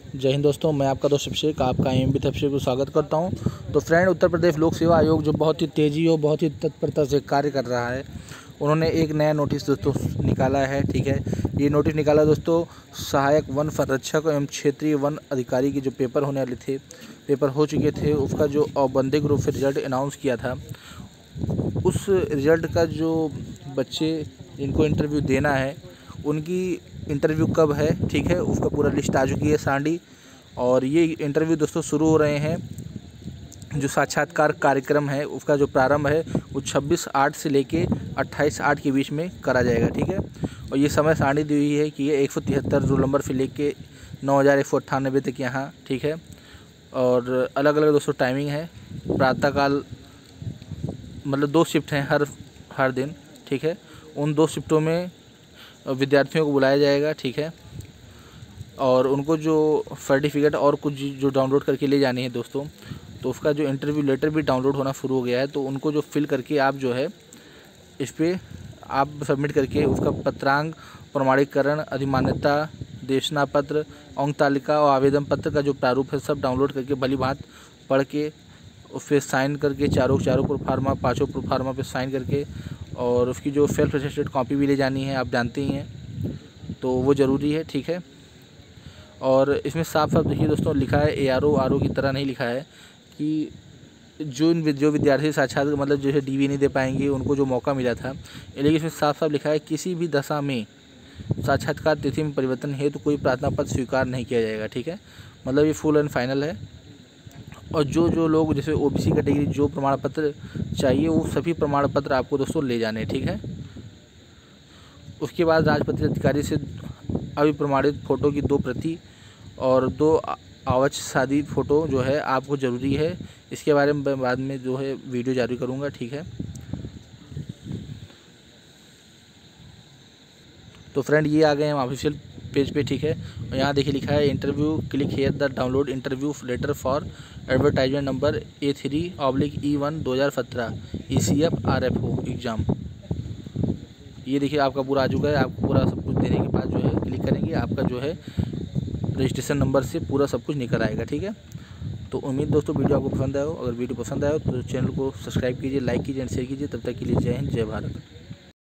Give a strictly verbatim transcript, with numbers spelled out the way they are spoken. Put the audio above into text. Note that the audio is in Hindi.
जय हिंद दोस्तों, मैं आपका दोस्त अभिषेक आपका एम बी अभिषेक को स्वागत करता हूं। तो फ्रेंड, उत्तर प्रदेश लोक सेवा आयोग जो बहुत ही तेज़ी और बहुत ही तत्परता से कार्य कर रहा है, उन्होंने एक नया नोटिस दोस्तों निकाला है। ठीक है, ये नोटिस निकाला दोस्तों सहायक वन संरक्षक एवं क्षेत्रीय वन अधिकारी के जो पेपर होने वाले थे, पेपर हो चुके थे, उसका जो औपबंधिक रूप से रिजल्ट अनाउंस किया था, उस रिजल्ट का जो बच्चे जिनको इंटरव्यू देना है उनकी इंटरव्यू कब है, ठीक है, उसका पूरा लिस्ट आ चुकी है सांडी। और ये इंटरव्यू दोस्तों शुरू हो रहे हैं। जो साक्षात्कार कार्यक्रम है उसका जो प्रारंभ है वो छब्बीस आठ से लेके अट्ठाईस आठ के बीच में करा जाएगा। ठीक है, और ये समय सारणी दी हुई है कि ये एक सौ तिहत्तर रोल नंबर से लेके नौ हज़ार एक सौ अट्ठानबे तक यहाँ। ठीक है, और अलग अलग दोस्तों टाइमिंग है। प्रातःकाल मतलब दो शिफ्ट हैं हर हर दिन। ठीक है, उन दो शिफ्टों में विद्यार्थियों को बुलाया जाएगा। ठीक है, और उनको जो सर्टिफिकेट और कुछ जो डाउनलोड करके ले जानी है दोस्तों, तो उसका जो इंटरव्यू लेटर भी डाउनलोड होना शुरू हो गया है। तो उनको जो फिल करके आप जो है इस पर आप सबमिट करके उसका पत्रांग प्रमाणीकरण, अधिमान्यता, देशना पत्र, अंक तालिका और आवेदन पत्र का जो प्रारूप है सब डाउनलोड करके भली भांत पढ़ के उस पर साइन करके चारों चारों प्रोफार्मा पाँचों प्रोफार्मा पे साइन करके, और उसकी जो सेल्फ अटेस्टेड कॉपी भी ले जानी है, आप जानते ही हैं, तो वो ज़रूरी है। ठीक है, और इसमें साफ साफ देखिए दोस्तों लिखा है, A R O R O की तरह नहीं लिखा है कि जो जो विद्यार्थी साक्षात्कार मतलब जो है डी वी नहीं दे पाएंगे उनको जो मौका मिला था, लेकिन इसमें साफ साफ लिखा है किसी भी दशा में साक्षात्कार तिथि में परिवर्तन हेतु तो कोई प्रार्थना पत्र स्वीकार नहीं किया जाएगा। ठीक है, मतलब ये फुल एंड फाइनल है। और जो जो लोग जैसे ओ बी सी कैटेगरी जो प्रमाण पत्र चाहिए वो सभी प्रमाण पत्र आपको दोस्तों ले जाने। ठीक है, उसके बाद राजपत्रित अधिकारी से अभिप्रमाणित फ़ोटो की दो प्रति और दो आवश्यक शादी फ़ोटो जो है आपको ज़रूरी है। इसके बारे में बाद में जो है वीडियो जारी करूँगा। ठीक है, तो फ्रेंड ये आ गए हम ऑफिशियल पेज पे। ठीक है, और यहाँ देखिए लिखा है interview click here the download interview letter for advertisement number A three oblique E one दो हज़ार सत्रह E C F R F O exam. ये देखिए आपका पूरा आ चुका है। आपको पूरा सब कुछ देने के बाद जो है क्लिक करेंगे, आपका जो है रजिस्ट्रेशन नंबर से पूरा सब कुछ निकल आएगा। ठीक है, तो उम्मीद दोस्तों वीडियो आपको पसंद आया हो। अगर वीडियो पसंद आया हो तो चैनल को सब्सक्राइब कीजिए, लाइक कीजिए एंड शेयर कीजिए। तब तक के लिए जय हिंद, जय भारत।